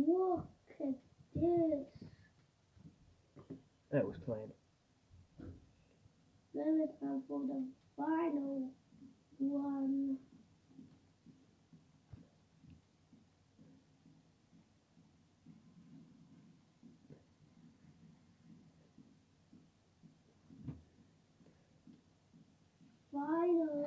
Look at this. That was playing. Then it's time for the final one. Final.